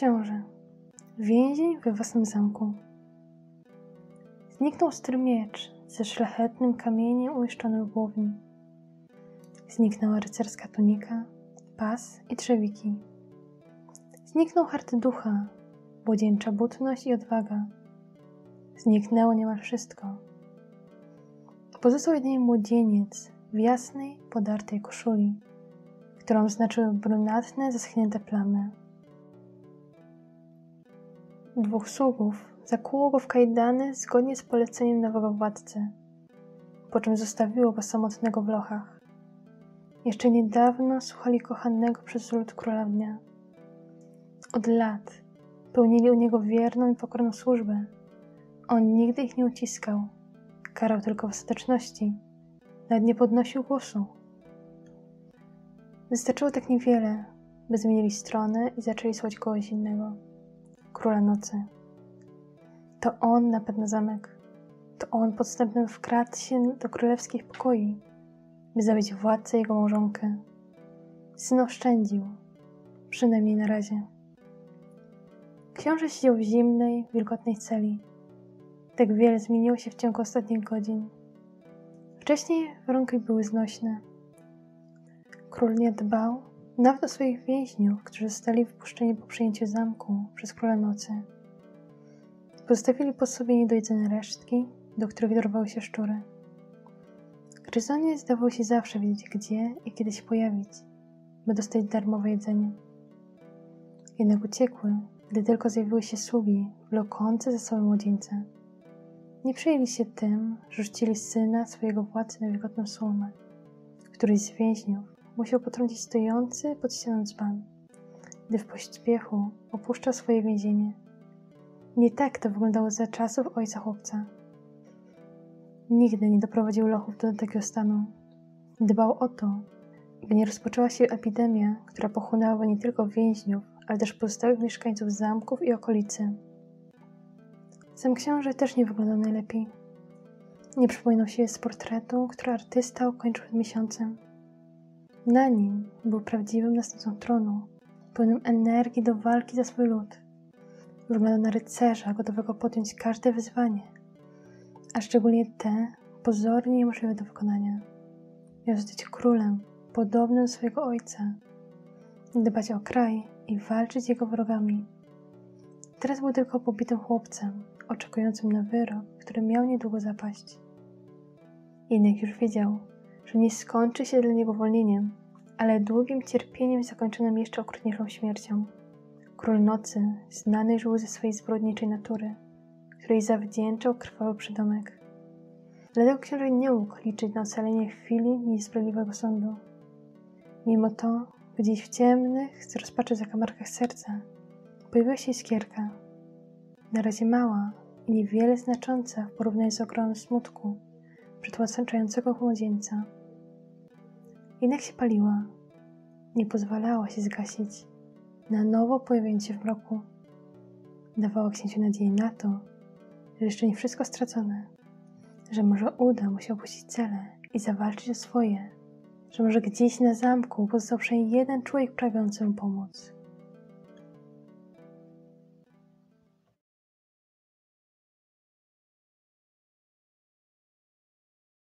Książę. Więzień we własnym zamku. Zniknął ostry miecz ze szlachetnym kamieniem umieszczonym w głowni. Zniknęła rycerska tunika, pas i trzewiki. Zniknął harty ducha, młodzieńcza butność i odwaga. Zniknęło niemal wszystko. Pozostał jedynie młodzieniec w jasnej, podartej koszuli, którą znaczyły brunatne, zaschnięte plamy. 2 sługów zakuło go w kajdany zgodnie z poleceniem nowego władcy, po czym zostawiło go samotnego w lochach. Jeszcze niedawno słuchali kochanego przez lud króla dnia. Od lat pełnili u niego wierną i pokorną służbę. On nigdy ich nie uciskał, karał tylko w ostateczności, nawet nie podnosił głosu. Wystarczyło tak niewiele, by zmienili stronę i zaczęli słuchać kogoś innego. Króla nocy. To on napadł na zamek. To on podstępem wkradł się do królewskich pokoi, by zabić władcę i jego małżonkę. Syn oszczędził, przynajmniej na razie. Książę siedział w zimnej, wilgotnej celi. Tak wiele zmieniło się w ciągu ostatnich godzin. Wcześniej warunki były znośne. Król nie dbał nawet o swoich więźniów, którzy zostali wypuszczeni po przyjęciu zamku przez króla nocy. Pozostawili po sobie niedojedzone resztki, do których dorwały się szczury. Gryzonie zdawało się zawsze wiedzieć, gdzie i kiedy się pojawić, by dostać darmowe jedzenie. Jednak uciekły, gdy tylko zjawiły się sługi wlokące za sobą młodzieńce. Nie przejęli się tym, że rzucili syna swojego władcy na wilgotną słomę. Któryś z więźniów musiał potrącić stojący pod ścianą dzban, gdy w pośpiechu opuszczał swoje więzienie. Nie tak to wyglądało za czasów ojca chłopca. Nigdy nie doprowadził lochów do takiego stanu. Dbał o to, by nie rozpoczęła się epidemia, która pochłonęła nie tylko więźniów, ale też pozostałych mieszkańców zamków i okolicy. Sam książę też nie wyglądał najlepiej. Nie przypominał się z portretu, który artysta ukończył przed miesiącem. Na nim był prawdziwym następcą tronu, pełnym energii do walki za swój lud. Wyglądał na rycerza gotowego podjąć każde wyzwanie, a szczególnie te pozornie niemożliwe do wykonania. Miał zostać królem, podobnym do swojego ojca, dbać o kraj i walczyć z jego wrogami. Teraz był tylko pobitym chłopcem, oczekującym na wyrok, który miał niedługo zapaść. Jednak już wiedział, że nie skończy się dla niego wolnieniem, ale długim cierpieniem zakończonym jeszcze okrutniejszą śmiercią. Król nocy, znany żył ze swojej zbrodniczej natury, której zawdzięczał krwawy przydomek. Dlatego książę nie mógł liczyć na ocalenie w chwili niesprawiedliwego sądu. Mimo to, gdzieś w ciemnych, z rozpaczy zakamarkach serca, pojawiła się iskierka. Na razie mała i niewiele znacząca w porównaniu z ogromem smutku przytłaczającego młodzieńca. Jednak się paliła. Nie pozwalała się zgasić, na nowo pojawiając się w mroku. Dawała księciu nadzieję na to, że jeszcze nie wszystko stracone, że może uda mu się opuścić cele i zawalczyć o swoje, że może gdzieś na zamku pozostał przynajmniej jeden człowiek pragnący mu pomóc.